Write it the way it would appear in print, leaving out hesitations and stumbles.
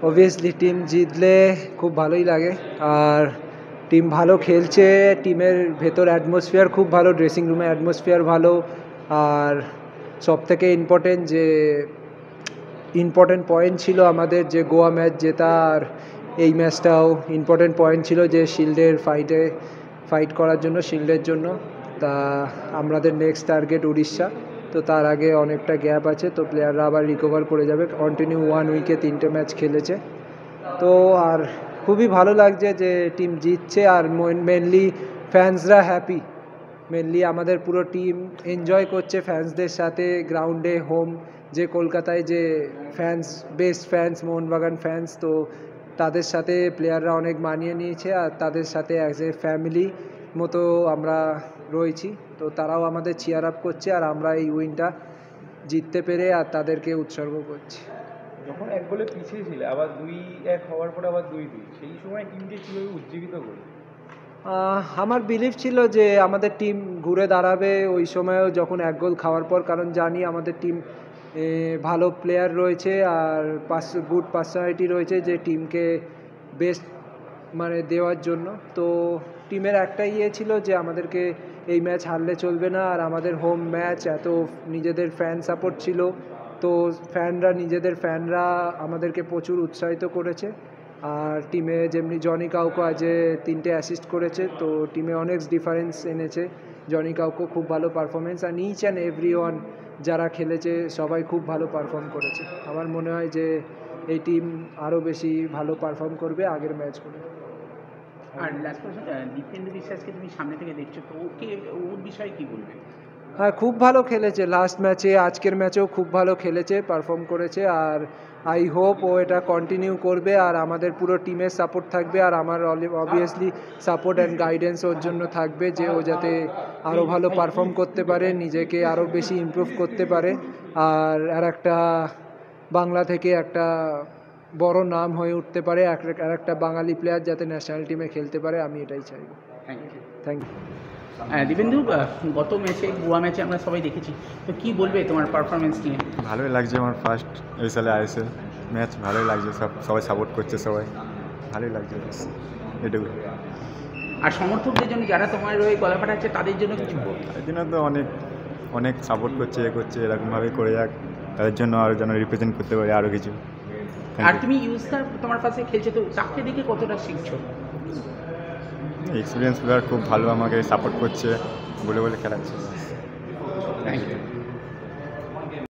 Obviously team জিতলে খুব ভালোই লাগে, আর টিম ভালো খেলছে, টিমের ভেতর অ্যাটমসফিয়ার খুব ভালো, ড্রেসিং রুমে অ্যাটমসফিয়ার ভালো। আর সবথেকে ইম্পর্টেন্ট পয়েন্ট ছিল আমাদের যে গোয়া ম্যাচ জেতা, আর এই ম্যাচটাও ইম্পর্টেন্ট পয়েন্ট ছিল যে ফাইট করার জন্য, শিল্ডের জন্য। তা আমাদের নেক্সট টার্গেট উড়িষ্যা, তো তার আগে অনেকটা গ্যাপ আছে, তো প্লেয়াররা আবার রিকভার করে যাবে। কন্টিনিউ 1 উইকে 3টে ম্যাচ খেলেছে, তো আর খুবই ভালো লাগছে যে টিম জিতছে, আর মেনলি ফ্যান্সরা হ্যাপি। মেনলি আমাদের পুরো টিম এনজয় করছে ফ্যান্সদের সাথে গ্রাউন্ডে, হোম যে কলকাতায় যে বেস্ট ফ্যান্স মোহনবাগান ফ্যান্স, তো তাদের সাথে প্লেয়াররা অনেক মানিয়ে নিয়েছে, আর তাদের সাথে অ্যাজ এ ফ্যামিলি মতো আমরা রয়েছি। তো তারাও আমাদের চিয়ার আপ করছে, আর আমরা এই উইনটা জিততে পেরে আর তাদেরকে উৎসর্গ করছি। যখন 1 গোলে পিছিয়ে ছিলে, আবার 2-1 হওয়ার পরে আবার 2-2, সেই সময় টিমকে কীভাবে উজ্জীবিত করবে? আমার বিলিভ ছিল যে আমাদের টিম ঘুরে দাঁড়াবে ওই সময়ও, যখন 1 গোল খাওয়ার পর, কারণ জানি আমাদের টিম ভালো প্লেয়ার রয়েছে আর গুড পার্সোনালিটি রয়েছে যে টিমকে বেস্ট দেওয়ার জন্য। তো টিমের একটা ছিল যে আমাদেরকে এই ম্যাচ হারলে চলবে না, আর আমাদের হোম ম্যাচ, এত নিজেদের ফ্যান সাপোর্ট ছিল, তো নিজেদের ফ্যানরা আমাদেরকে প্রচুর উৎসাহিত করেছে। আর টিমে যেমনি জনি কাউকো আজে 3টে অ্যাসিস্ট করেছে, তো টিমে অনেক ডিফারেন্স এনেছে। জনি কাউকো খুব ভালো পারফরমেন্স, আর ইচ অ্যান্ড এভরিওয়ান যারা খেলেছে সবাই খুব ভালো পারফর্ম করেছে। আমার মনে হয় যে এই টিম আরও বেশি ভালো পারফর্ম করবে আগের ম্যাচগুলো। আর লাস্ট কোয়েশ্চন, দীপেন্দ্র বিশ্বাসকে তুমি সামনে থেকে দেখছো, তো ওর বিষয়ে কী বলবে? হ্যাঁ, খুব ভালো খেলেছে লাস্ট ম্যাচে, আজকের ম্যাচেও খুব ভালো খেলেছে, পারফর্ম করেছে। আর আই হোপ ও এটা কন্টিনিউ করবে, আর আমাদের পুরো টিমের সাপোর্ট থাকবে, আর আমার অবভিয়াসলি সাপোর্ট অ্যান্ড গাইডেন্স ওর জন্য থাকবে, যে ও যাতে আরও ভালো পারফর্ম করতে পারে, নিজেকে আরও বেশি ইমপ্রুভ করতে পারে, আর একটা বাংলা থেকে একটা বড় নাম হয়ে উঠতে পারে, আর একটা বাঙালি প্লেয়ার যাতে ন্যাশনাল টিমে খেলতে পারে, আমি এটাই চাইব। Thank you. দীপেন্দু, গত ম্যাচে গোয়া ম্যাচে আমরা সবাই দেখেছি, তো কি বলবে তোমার পারফরমেন্স নিয়ে? ভালোই লাগছে, আমার ফার্স্ট এই সালে আইএসএল ম্যাচ, ভালোই লাগছে, সবাই সাপোর্ট করছে, সবাই ভালোই লাগছে, এটুকু। আর সমর্থকদের জন্য যারা তোমার রয়ে গলা ফাটাচ্ছে, তাদের জন্য কিছু বল? তাদের জন্য তো অনেক সাপোর্ট করছে, এরকমভাবেই করে যাক, তাদের জন্য আরও যেন রিপ্রেজেন্ট করতে পারে আরও কিছু। আর তুমি ইউস্কার তোমার পাশে খেলছো, তো তাকে দেখে কতটা শিখছো? এক্সপিরিয়েন্স প্লেয়ার, খুব ভালো আমাকে সাপোর্ট করছে, বলে খেলাচ্ছে। Thank you.